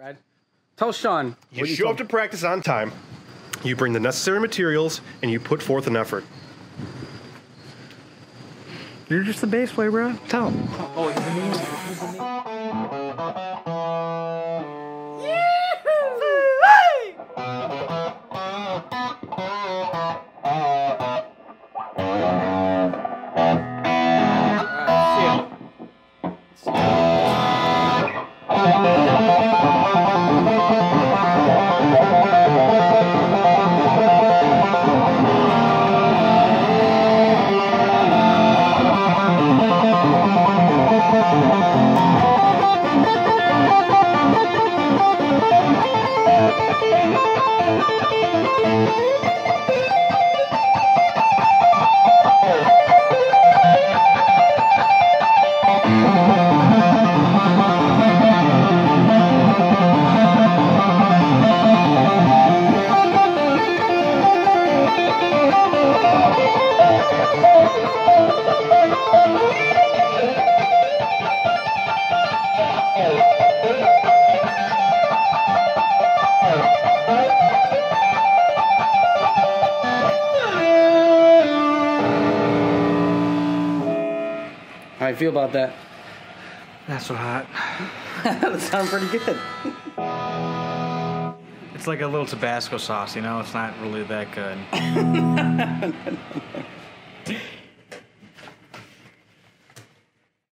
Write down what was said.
Brad. Tell Sean. You show up to practice on time. You bring the necessary materials, and you put forth an effort. You're just the bass player, bro. Tell him. Oh, he's the name. How you feel about that? Not so hot. That sounds pretty good. It's like a little Tabasco sauce, you know? It's not really that good.